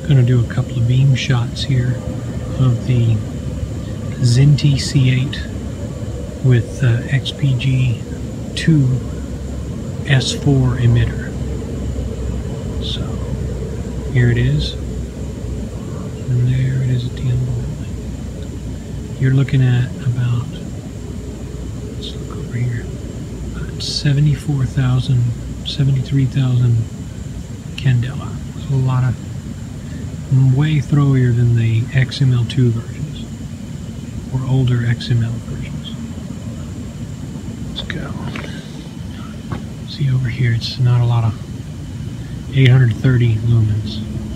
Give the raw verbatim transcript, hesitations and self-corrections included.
going to do a couple of beam shots here of the X I N T C eight with uh, X P G two S four emitter. So here it is, and there it is at the end of the line. You're looking at about, let's look over here, about seventy-four thousand, seventy-three thousand candela. It's a lot of, way throwier than the X M L two versions, or older X M L versions. Let's go. See over here, it's not a lot of eight hundred thirty lumens.